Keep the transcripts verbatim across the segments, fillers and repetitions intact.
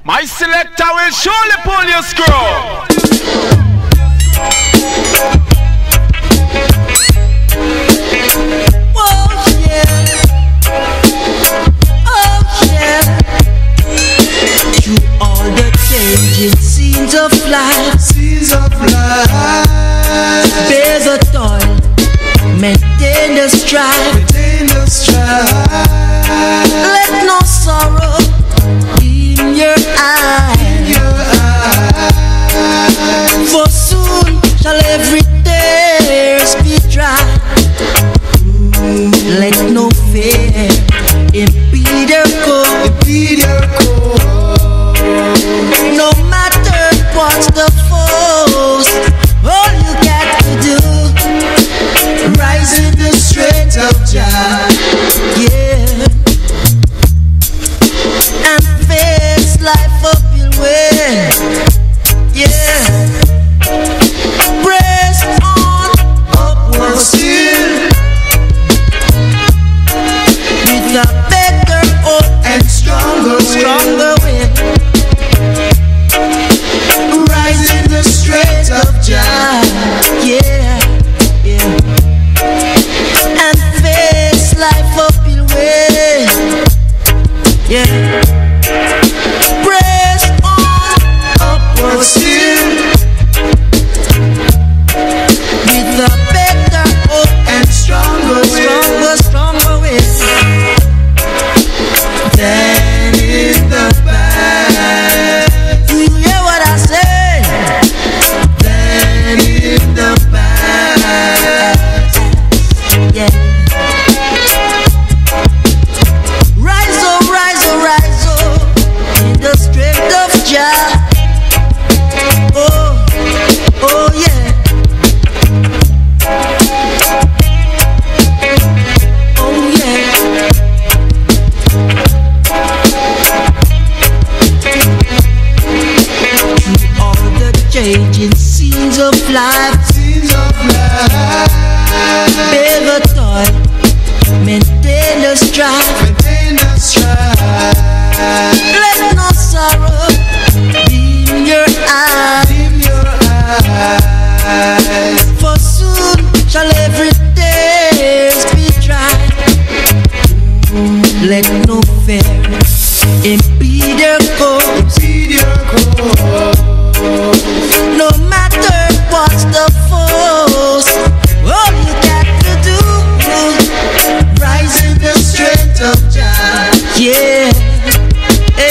My selector will surely pull your screw. Oh yeah, oh yeah. Through all the changing scenes of life, scenes of life, bears a toil, maintain the strife, maintain the strife. Let no sorrow in your eyes, in your eyes. For soon shall every tears be dry. Let no fear impede your course, impede your course. No matter what's the force, all you got to do, rise in the strength of Jah, yeah, and face life up your way, yeah. Press on upward still, with a better hope and stronger, stronger will. Rise in the strength of Jah, yeah, yeah, and face life up your way, yeah. Press on upward still, with a better hope and stronger, stronger, stronger will than in the past. Do you hear what I say? Than in the past. Yeah. Rise oh, rise oh, rise oh, in the strength of Jah. Oh, oh yeah. Oh yeah. Through all the changing scenes of life, Scenes of life, bear the toil, maintain the strife. maintain the strife. Let no sorrow dim your eyes, Dim your eyes. for soon shall every tears be dry. Let no fear impede your course, Impede your course. no matter what's the force. All you got to do, Rise in the strength of Jah, yeah,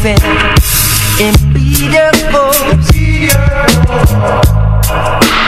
defend, impede your foes.